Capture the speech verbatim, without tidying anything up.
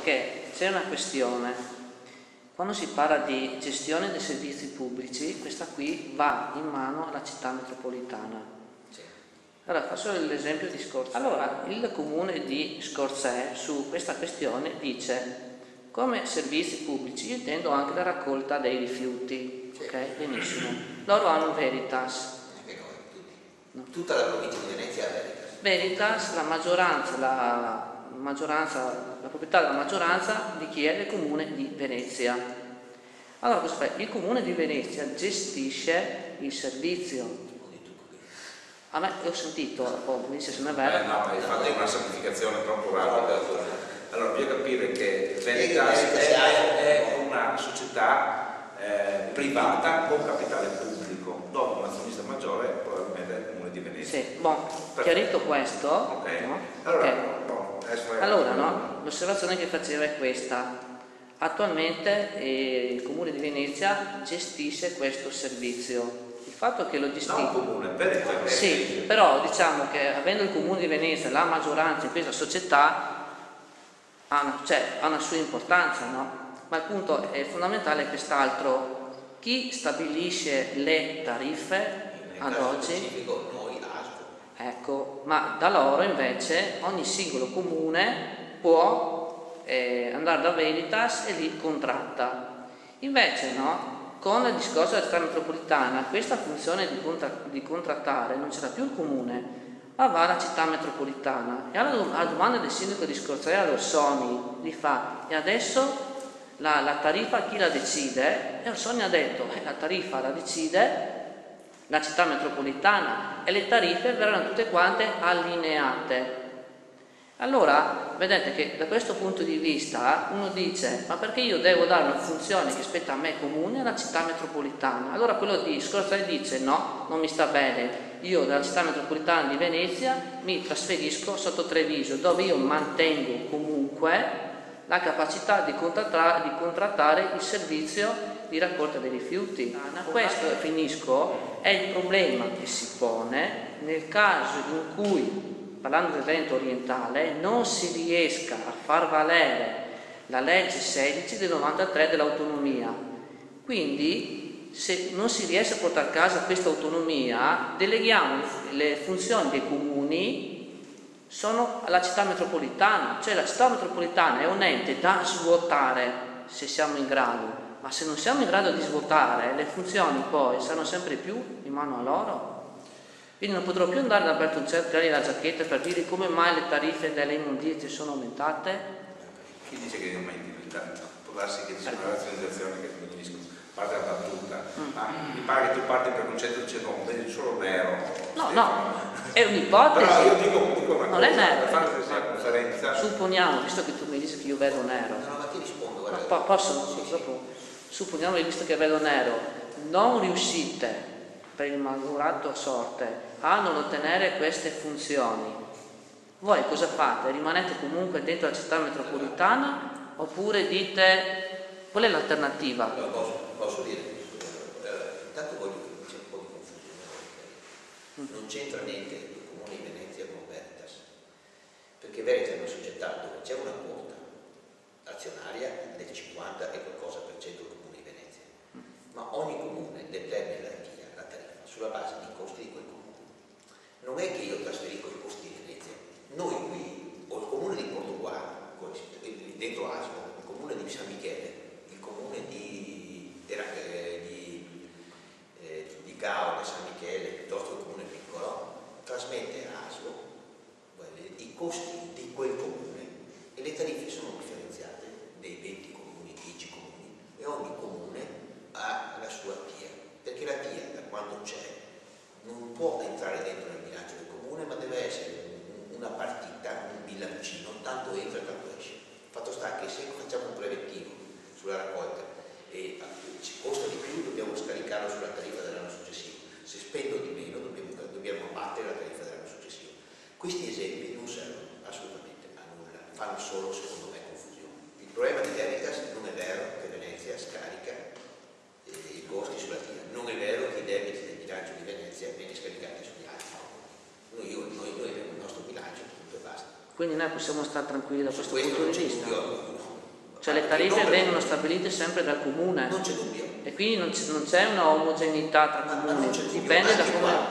che c'è una questione, quando si parla di gestione dei servizi pubblici, questa qui va in mano alla città metropolitana. Allora faccio l'esempio di Scorzè. Allora il comune di Scorzè su questa questione dice: come servizi pubblici io intendo anche la raccolta dei rifiuti, ok? Benissimo. Loro hanno Veritas. No. Tutta la provincia di Venezia ha Veritas. Veritas, la maggioranza, la maggioranza, la proprietà della maggioranza di chi è? Del comune di Venezia. Allora cosa fa? Il comune di Venezia gestisce il servizio. A me ho sentito, oh, mi dice se non è vero. Eh no, hai fatto una semplificazione troppo rapida. Allora, bisogna capire che Veritas è, è una società eh, privata con capitale pubblico, dopo un azionista maggiore probabilmente è il comune di Venezia. Sì, bon, chiarito questo, okay. No? Allora, okay. no, allora no, l'osservazione che faceva è questa: attualmente eh, il comune di Venezia gestisce questo servizio. Il fatto che lo gestisce no, comune, Venezia, sì, però diciamo che avendo il comune di Venezia la maggioranza in questa società ha una, cioè, ha una sua importanza, no? Ma il punto è fondamentale quest'altro: chi stabilisce le tariffe ad oggi? Noi, ASVO. Ecco, ma da loro invece ogni singolo comune può eh, andare da Veritas e lì contratta. Invece no, con il discorso della città metropolitana questa funzione di, contra di contrattare non c'era più il comune, ma va alla città metropolitana. E alla, alla domanda del sindaco di Scorzè Orsoni gli fa: e adesso la, la tariffa chi la decide? E Orsoni ha detto: eh, la tariffa la decide la città metropolitana e le tariffe verranno tutte quante allineate. Allora vedete che da questo punto di vista uno dice: ma perché io devo dare una funzione che spetta a me comune alla città metropolitana? Allora quello di Scorzè dice: no, non mi sta bene, io dalla città metropolitana di Venezia mi trasferisco sotto Treviso, dove io mantengo comunque la capacità di contrattare, di contrattare il servizio di raccolta dei rifiuti. Questo, finisco, è il problema che si pone nel caso in cui, parlando del Veneto orientale, non si riesca a far valere la legge sedici del novantatré dell'autonomia. Quindi se non si riesce a portare a casa questa autonomia, deleghiamo le funzioni dei comuni sono alla città metropolitana, cioè la città metropolitana è un ente da svuotare se siamo in grado, ma se non siamo in grado di svuotare, le funzioni poi saranno sempre più in mano a loro. Quindi non potrò più andare da Bertoncello e tirargli la giacchetta per dire come mai le tariffe delle immondizie sono aumentate. Chi dice che non aumenti tanto? Può darsi che ci sia una razionalizzazione che finisco, parte la battuta, mm. ma mi pare che tu parti per concetto dicendo no, vedi solo nero. No, no, è un'ipotesi. Però io dico, dico una non cosa, è nero. per fare questa conferenza. Supponiamo, visto che tu mi dici che io vedo nero. No, ma ti rispondo, Ma guarda. po posso? Sì, Dopo. Supponiamo che visto che vedo nero, non riuscite per il malgrado sorte a non ottenere queste funzioni. Voi cosa fate? Rimanete comunque dentro la città metropolitana oppure dite qual è l'alternativa? No, posso, posso dire, eh, intanto voglio che c'è un po' di confusione. Non c'entra niente il comune di Venezia con Veritas, perché Veritas è una società dove c'è una quota azionaria del cinquanta e qualcosa per cento del comune di Venezia, ma ogni comune determina la tariffa, la tariffa sulla base dei costi di quel comune. Non è che io trasferisco i costi di Venezia, noi qui, o il comune di Portogallo, dentro Asimo, il comune di San Michele, il comune di, era, eh, di, eh, di Caone, San Michele, piuttosto che il comune piccolo, trasmette a Asimo i costi di quel comune e le tariffe sono differenziate dei venti comuni, dieci comuni, e ogni comune ha la sua T I A, perché la T I A da quando c'è non può entrare dentro nel bilancio del comune, ma deve essere una partita, un bilancino, tanto entra e tanto esce. Fatto sta che se facciamo un preventivo sulla raccolta e ci costa di più, dobbiamo scaricarlo sulla tariffa dell'anno successivo. Se spendo di meno, dobbiamo, dobbiamo abbattere la tariffa dell'anno successivo. Questi esempi non servono assolutamente a nulla, fanno solo, secondo me, confusione. Il problema di Veritas non è vero che Venezia scarica eh, i costi sulla T I A, non è vero che i debiti del bilancio di Venezia vengono scaricati sugli altri. Noi, noi, noi abbiamo il nostro bilancio, punto e basta. Quindi noi possiamo stare tranquilli da questo, questo punto di vista? Studio, cioè le tariffe vengono stabilite sempre dal comune. Non c'è dubbio. E quindi non c'è una omogeneità tra comuni, dipende da come